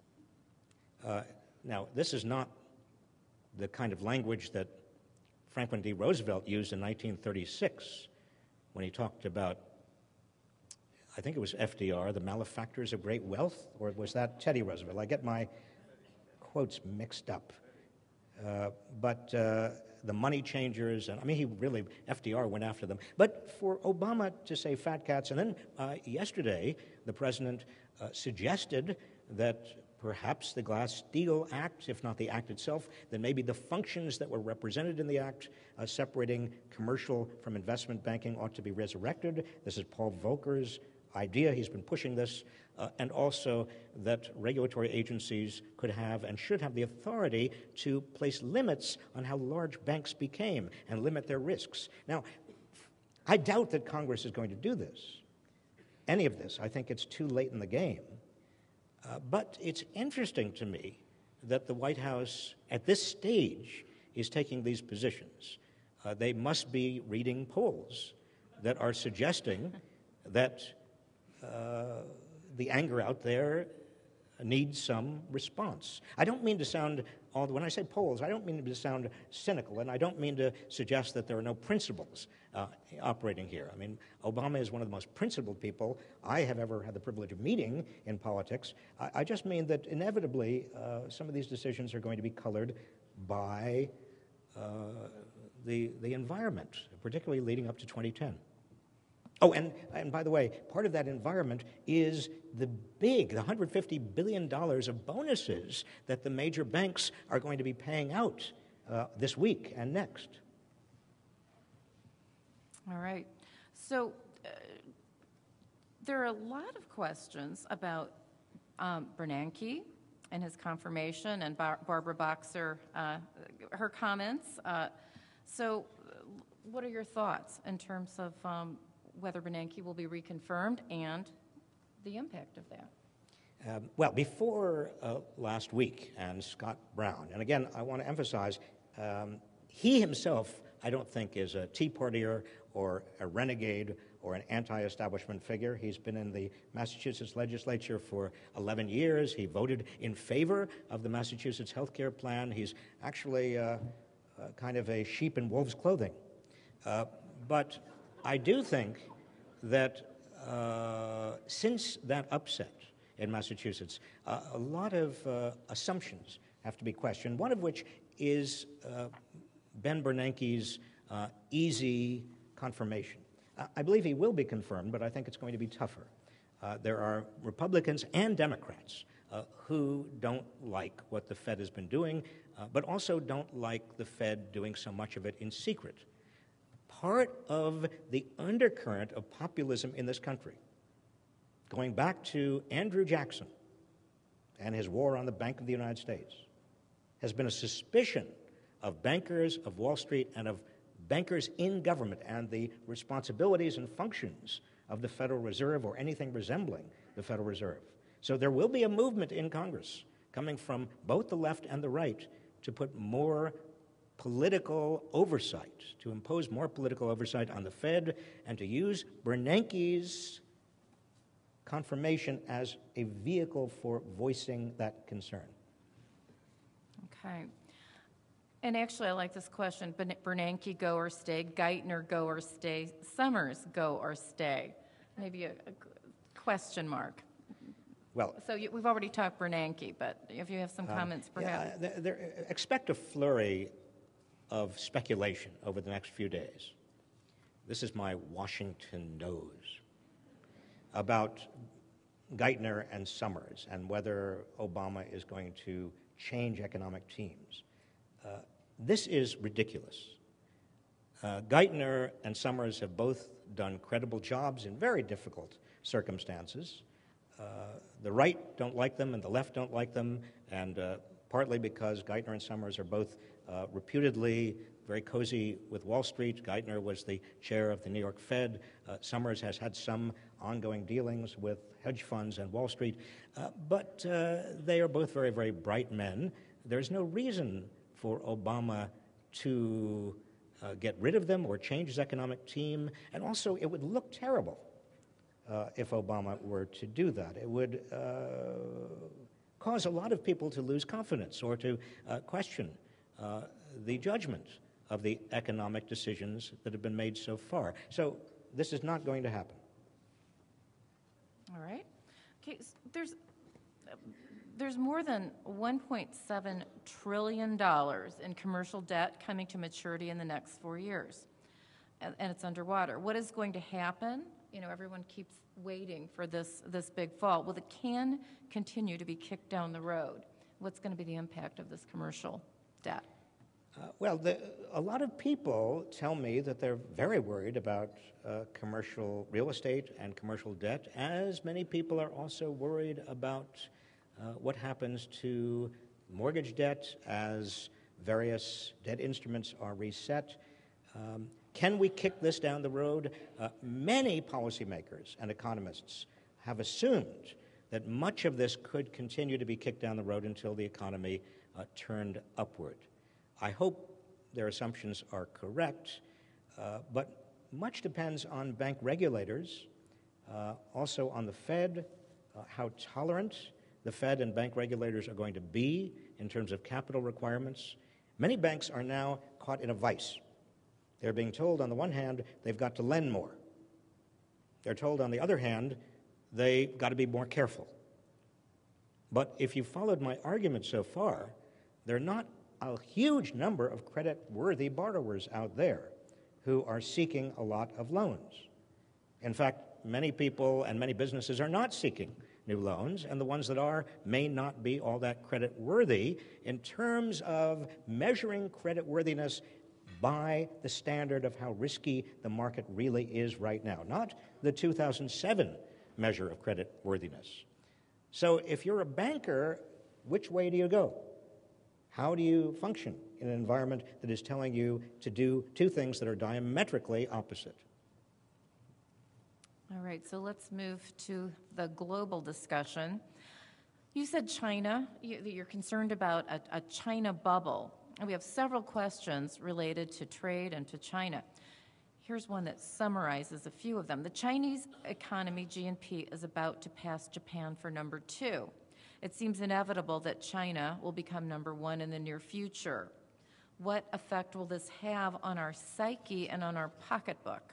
Now, this is not the kind of language that Franklin D. Roosevelt used in 1936 when he talked about, I think it was FDR, the malefactors of great wealth, or was that Teddy Roosevelt? I get my quotes mixed up. But the money changers, and I mean, FDR went after them. But for Obama to say fat cats, and then yesterday, the president suggested that perhaps the Glass-Steagall Act, if not the act itself, then maybe the functions that were represented in the act, separating commercial from investment banking, ought to be resurrected. This is Paul Volcker's idea. He's been pushing this. And also that regulatory agencies could have and should have the authority to place limits on how large banks became and limit their risks. Now, I doubt that Congress is going to do this, any of this. I think it's too late in the game. But it's interesting to me that the White House, at this stage, is taking these positions. They must be reading polls that are suggesting that the anger out there needs some response. I don't mean to sound, when I say polls, I don't mean to sound cynical, and I don't mean to suggest that there are no principles operating here. I mean, Obama is one of the most principled people I have ever had the privilege of meeting in politics. I just mean that inevitably some of these decisions are going to be colored by the environment, particularly leading up to 2010. Oh, and by the way, part of that environment is the $150 billion of bonuses that the major banks are going to be paying out this week and next. All right. So there are a lot of questions about Bernanke and his confirmation and Barbara Boxer, her comments. So what are your thoughts in terms of whether Bernanke will be reconfirmed and the impact of that? Well, before last week and Scott Brown, and again, I want to emphasize, he himself, I don't think, is a Tea Partier or a renegade or an anti-establishment figure. He's been in the Massachusetts legislature for 11 years. He voted in favor of the Massachusetts health care plan. He's actually kind of a sheep in wolf's clothing. But I do think that since that upset in Massachusetts, a lot of assumptions have to be questioned, one of which is Ben Bernanke's easy confirmation. I believe he will be confirmed, but I think it's going to be tougher. There are Republicans and Democrats who don't like what the Fed has been doing, but also don't like the Fed doing so much of it in secret. Part of the undercurrent of populism in this country, going back to Andrew Jackson and his war on the Bank of the United States, has been a suspicion of bankers of Wall Street and of bankers in government and the responsibilities and functions of the Federal Reserve or anything resembling the Federal Reserve. So there will be a movement in Congress coming from both the left and the right to put more political oversight, to impose more political oversight on the Fed, and to use Bernanke's confirmation as a vehicle for voicing that concern. Okay. And actually, I like this question. Bernanke, go or stay? Geithner, go or stay? Summers, go or stay? Maybe a question mark. Well, so we've already talked Bernanke, but if you have some comments, perhaps. Yeah, expect a flurry of speculation over the next few days. This is my Washington nose about Geithner and Summers and whether Obama is going to change economic teams. This is ridiculous. Geithner and Summers have both done credible jobs in very difficult circumstances. The right don't like them and the left don't like them, and partly because Geithner and Summers are both reputedly very cozy with Wall Street. Geithner was the chair of the New York Fed. Summers has had some ongoing dealings with hedge funds and Wall Street. But they are both very, very bright men. There's no reason for Obama to get rid of them or change his economic team. And also, it would look terrible if Obama were to do that. It would cause a lot of people to lose confidence or to question the judgment of the economic decisions that have been made so far. So this is not going to happen. All right. Okay, so there's more than $1.7 trillion in commercial debt coming to maturity in the next 4 years, and it's underwater. What is going to happen? You know, everyone keeps waiting for this big fall. Well, it can continue to be kicked down the road. What's going to be the impact of this commercial debt? A lot of people tell me that they're very worried about commercial real estate and commercial debt, as many people are also worried about what happens to mortgage debt as various debt instruments are reset. Can we kick this down the road? Many policymakers and economists have assumed that much of this could continue to be kicked down the road until the economy turned upward. I hope their assumptions are correct, but much depends on bank regulators, also on the Fed, how tolerant the Fed and bank regulators are going to be in terms of capital requirements. Many banks are now caught in a vice. They're being told, on the one hand, they've got to lend more. They're told, on the other hand, they've got to be more careful. But if you followed my argument so far, there are not a huge number of credit-worthy borrowers out there who are seeking a lot of loans. In fact, many people and many businesses are not seeking new loans, and the ones that are may not be all that credit-worthy in terms of measuring credit-worthiness by the standard of how risky the market really is right now, not the 2007 measure of credit-worthiness. So if you're a banker, which way do you go? How do you function in an environment that is telling you to do two things that are diametrically opposite? All right, so let's move to the global discussion. You said China, you're concerned about a China bubble. And we have several questions related to trade and to China. Here's one that summarizes a few of them. The Chinese economy, GNP, is about to pass Japan for number 2. It seems inevitable that China will become number 1 in the near future. What effect will this have on our psyche and on our pocketbook?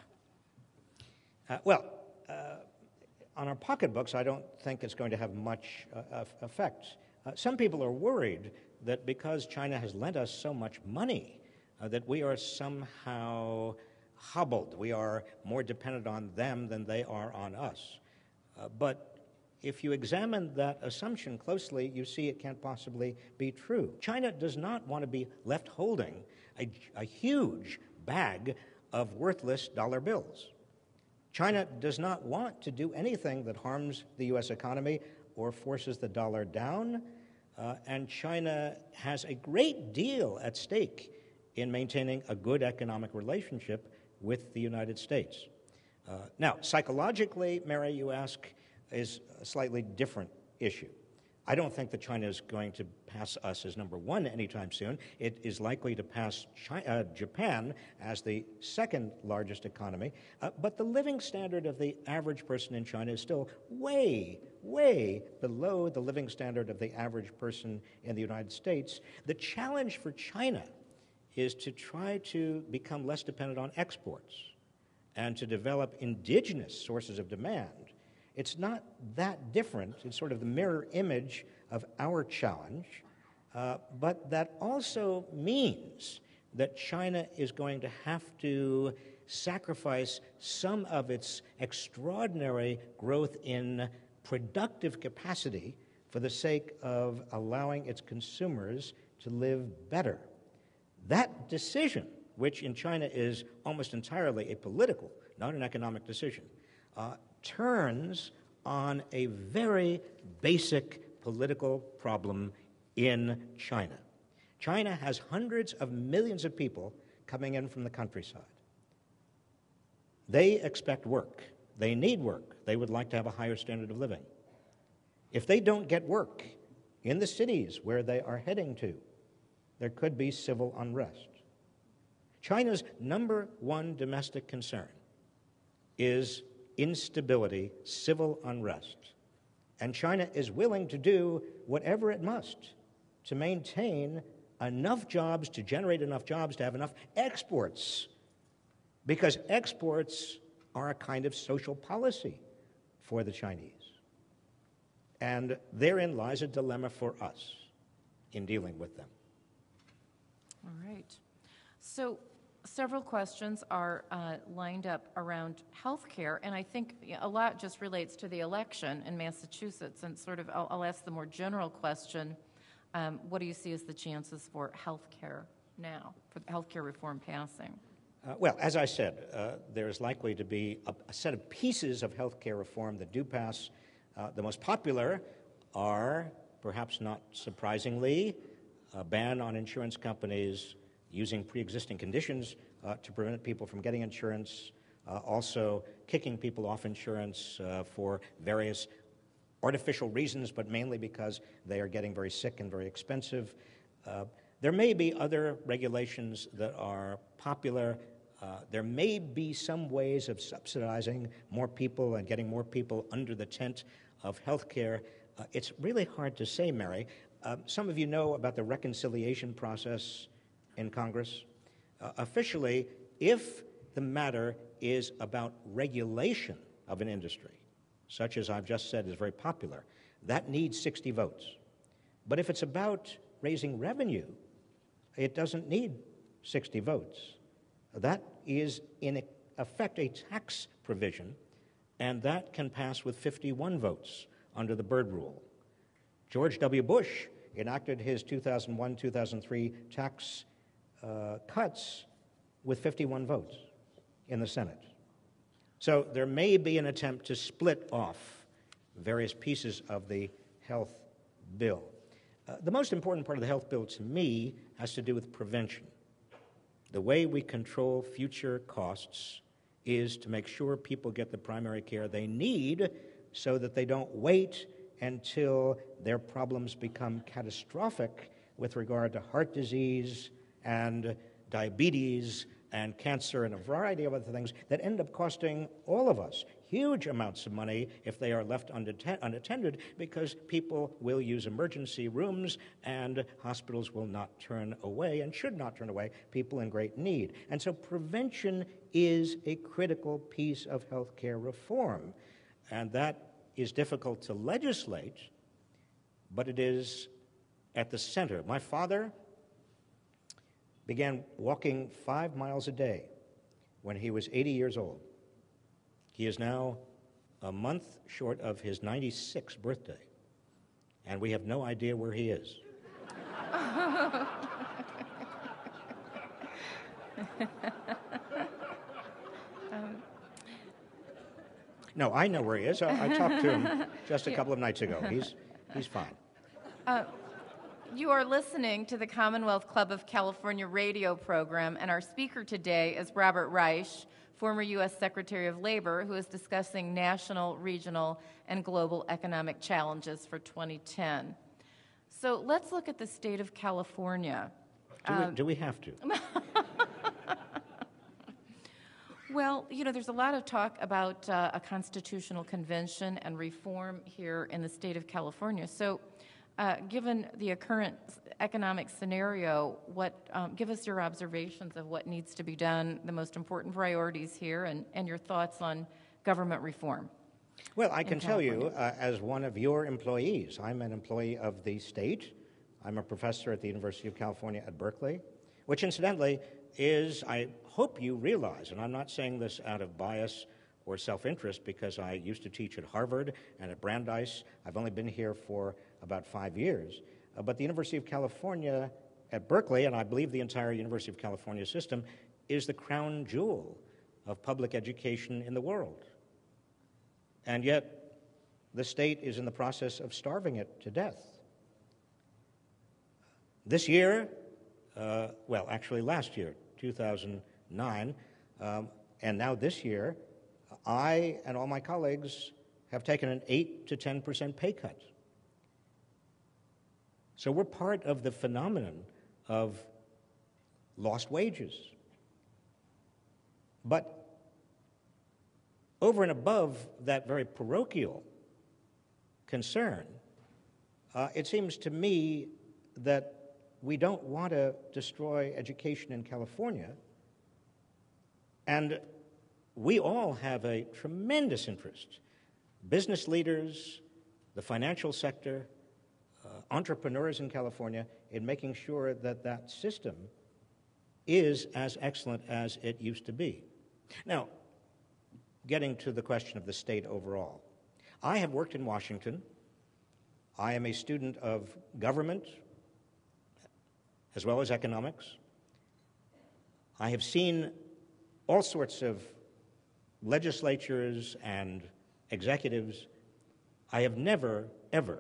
On our pocketbooks, I don't think it's going to have much effect. Some people are worried that because China has lent us so much money, that we are somehow hobbled. We are more dependent on them than they are on us. But if you examine that assumption closely, you see it can't possibly be true. China does not want to be left holding a huge bag of worthless dollar bills. China does not want to do anything that harms the U.S. economy or forces the dollar down, and China has a great deal at stake in maintaining a good economic relationship with the United States. Now, psychologically, Mary, you ask, is a slightly different issue. I don't think that China is going to pass us as number 1 anytime soon. It is likely to pass Japan as the second largest economy, but the living standard of the average person in China is still way, way below the living standard of the average person in the United States. The challenge for China is to try to become less dependent on exports and to develop indigenous sources of demand. It's not that different. It's sort of the mirror image of our challenge, but that also means that China is going to have to sacrifice some of its extraordinary growth in productive capacity for the sake of allowing its consumers to live better. That decision, which in China is almost entirely a political, not an economic decision, turns on a very basic political problem in China. China has hundreds of millions of people coming in from the countryside. They expect work. They need work. They would like to have a higher standard of living. If they don't get work in the cities where they are heading to, there could be civil unrest. China's number 1 domestic concern is instability, civil unrest. And China is willing to do whatever it must to maintain enough jobs, to generate enough jobs, to have enough exports, because exports are a kind of social policy for the Chinese. And therein lies a dilemma for us in dealing with them. All right. So several questions are lined up around health care, and I think a lot just relates to the election in Massachusetts. And sort of, I'll ask the more general question, what do you see as the chances for health care now, for health care reform passing? Well, as I said, there is likely to be a set of pieces of health care reform that do pass. The most popular are, perhaps not surprisingly, a ban on insurance companies using pre-existing conditions to prevent people from getting insurance, also kicking people off insurance for various artificial reasons, but mainly because they are getting very sick and very expensive. There may be other regulations that are popular. There may be some ways of subsidizing more people and getting more people under the tent of health care. It's really hard to say, Mary. Some of you know about the reconciliation process in Congress. Officially, if the matter is about regulation of an industry, such as I've just said is very popular, that needs 60 votes. But if it's about raising revenue, it doesn't need 60 votes. That is, in effect, a tax provision, and that can pass with 51 votes under the Byrd Rule. George W. Bush enacted his 2001-2003 tax cuts with 51 votes in the Senate. So there may be an attempt to split off various pieces of the health bill. The most important part of the health bill to me has to do with prevention. The way we control future costs is to make sure people get the primary care they need so that they don't wait until their problems become catastrophic with regard to heart disease and diabetes and cancer and a variety of other things that end up costing all of us huge amounts of money if they are left unattended, because people will use emergency rooms and hospitals will not turn away and should not turn away people in great need. And so prevention is a critical piece of health care reform, and that is difficult to legislate, but it is at the center. My father began walking 5 miles a day when he was 80 years old. He is now a month short of his 96th birthday, and we have no idea where he is. No, I know where he is. I talked to him just a couple of nights ago. He's fine. You are listening to the Commonwealth Club of California radio program, and our speaker today is Robert Reich, former U.S. Secretary of Labor, who is discussing national, regional, and global economic challenges for 2010. So let's look at the state of California. Do we have to? Well, you know, there's a lot of talk about a constitutional convention and reform here in the state of California. So given the current economic scenario, give us your observations of what needs to be done, the most important priorities here, and your thoughts on government reform. Well, I can tell you, as one of your employees, I'm an employee of the state. I'm a professor at the University of California at Berkeley, which incidentally is, I hope you realize, and I'm not saying this out of bias or self-interest because I used to teach at Harvard and at Brandeis. I've only been here for about 5 years. But the University of California at Berkeley, and I believe the entire University of California system, is the crown jewel of public education in the world. And yet, the state is in the process of starving it to death. This year, well, actually last year, 2009, and now this year, I and all my colleagues have taken an 8 to 10% pay cut. So we're part of the phenomenon of lost wages. But over and above that very parochial concern, it seems to me that we don't want to destroy education in California, and we all have a tremendous interest, business leaders, the financial sector, entrepreneurs in California, in making sure that that system is as excellent as it used to be. Now, getting to the question of the state overall, I have worked in Washington. I am a student of government as well as economics. I have seen all sorts of legislatures and executives. I have never, ever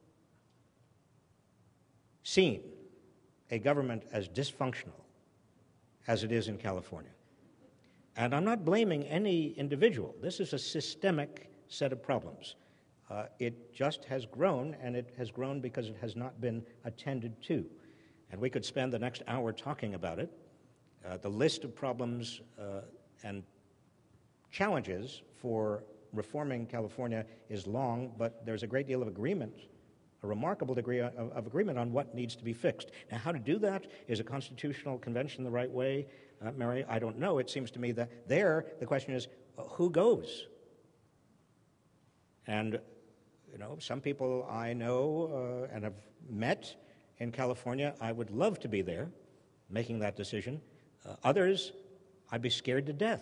seen a government as dysfunctional as it is in California. And I'm not blaming any individual. This is a systemic set of problems. It just has grown, and it has grown because it has not been attended to. And we could spend the next hour talking about it. The list of problems and challenges for reforming California is long, but there's a great deal of agreement, a remarkable degree of agreement on what needs to be fixed. Now, how to do that? Is a constitutional convention the right way, Mary? I don't know. It seems to me that there, the question is, who goes? And, some people I know and have met in California, I would love to be there making that decision. Others, I'd be scared to death.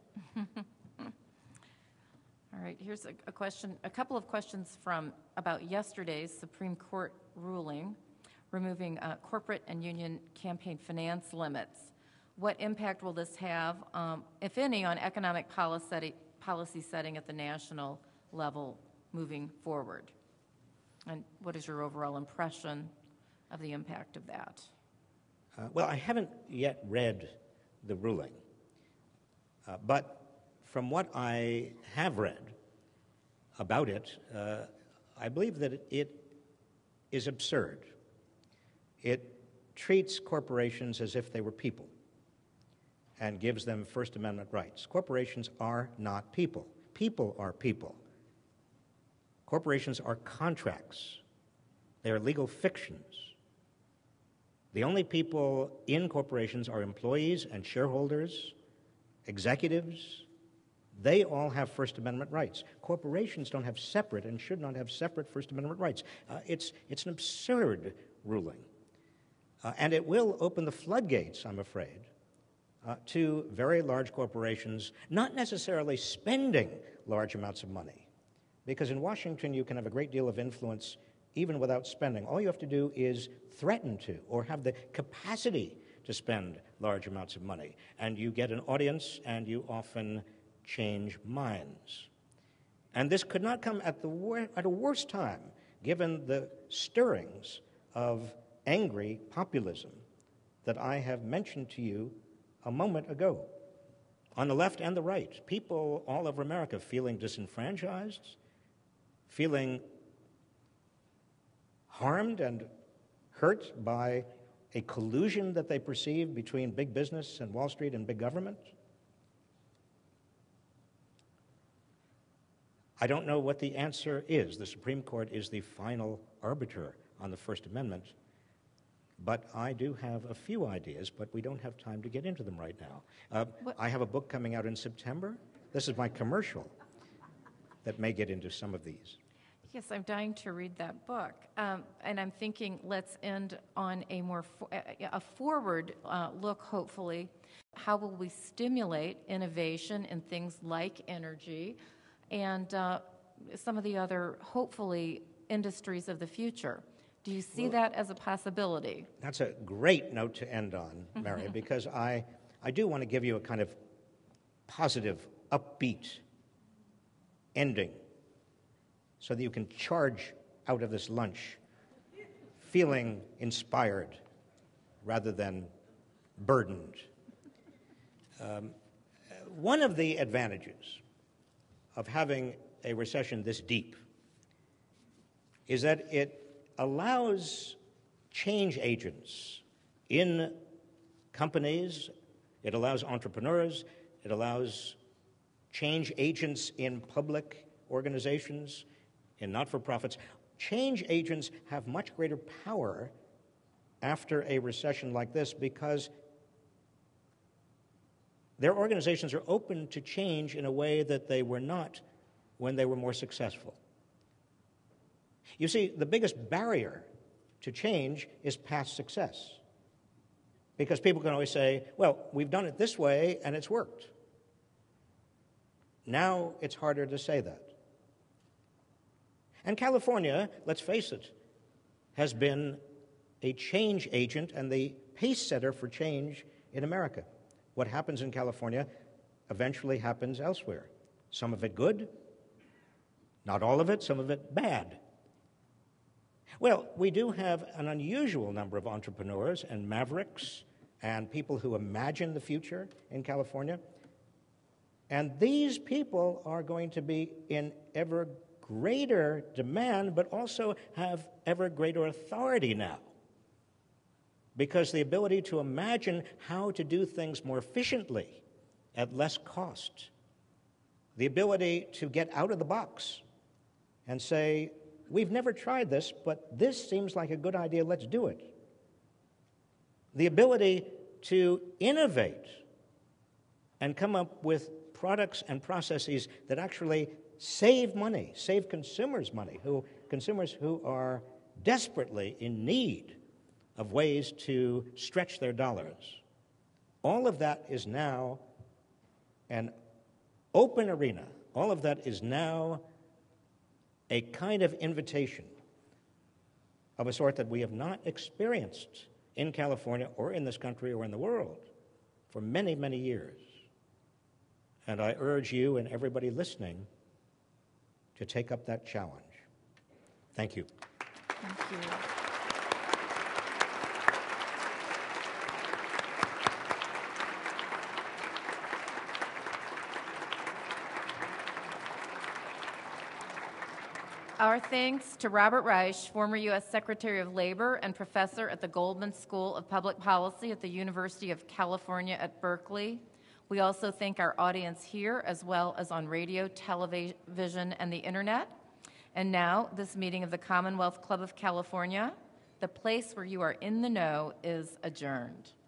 All right, here's a question, a couple of questions about yesterday's Supreme Court ruling removing corporate and union campaign finance limits. What impact will this have, if any, on economic policy setting at the national level moving forward? And what is your overall impression of the impact of that? Well, I haven't yet read the ruling, but from what I have read about it, I believe that it is absurd. It treats corporations as if they were people and gives them First Amendment rights. Corporations are not people. People are people. Corporations are contracts. They are legal fictions. The only people in corporations are employees and shareholders, executives. They all have First Amendment rights. Corporations don't have separate and should not have separate First Amendment rights. It's an absurd ruling. And it will open the floodgates, I'm afraid, to very large corporations not necessarily spending large amounts of money. Because in Washington, you can have a great deal of influence even without spending. All you have to do is threaten to or have the capacity to spend large amounts of money. And you get an audience, and you often change minds. And this could not come at a worse time, given the stirrings of angry populism that I have mentioned to you a moment ago. On the left and the right, people all over America feeling disenfranchised, feeling harmed and hurt by a collusion that they perceive between big business and Wall Street and big government. I don't know what the answer is. The Supreme Court is the final arbiter on the First Amendment. But I do have a few ideas, but we don't have time to get into them right now. I have a book coming out in September. This is my commercial that may get into some of these. Yes, I'm dying to read that book. And I'm thinking let's end on a more a forward look, hopefully. How will we stimulate innovation in things like energy and some of the other, hopefully, industries of the future? Do you see that as a possibility? That's a great note to end on, Mary, because I do want to give you a kind of positive, upbeat ending so that you can charge out of this lunch feeling inspired rather than burdened. One of the advantages of having a recession this deep is that it allows change agents in companies, it allows entrepreneurs, it allows change agents in public organizations, in not-for-profits. Change agents have much greater power after a recession like this because their organizations are open to change in a way that they were not when they were more successful. You see, the biggest barrier to change is past success. Because people can always say, well, we've done it this way and it's worked. Now it's harder to say that. And California, let's face it, has been a change agent and the pace setter for change in America. What happens in California eventually happens elsewhere. Some of it good, not all of it, some of it bad. Well, we do have an unusual number of entrepreneurs and mavericks and people who imagine the future in California. And these people are going to be in ever greater demand, but also have ever greater authority now. Because the ability to imagine how to do things more efficiently at less cost, the ability to get out of the box and say, we've never tried this, but this seems like a good idea, let's do it. The ability to innovate and come up with products and processes that actually save money, save consumers money, consumers who are desperately in need of ways to stretch their dollars. All of that is now an open arena. All of that is now a kind of invitation of a sort that we have not experienced in California or in this country or in the world for many, many years. And I urge you and everybody listening to take up that challenge. Thank you. Thank you. Our thanks to Robert Reich, former U.S. Secretary of Labor and professor at the Goldman School of Public Policy at the University of California at Berkeley. We also thank our audience here as well as on radio, television, and the internet. And now, this meeting of the Commonwealth Club of California, the place where you are in the know, is adjourned.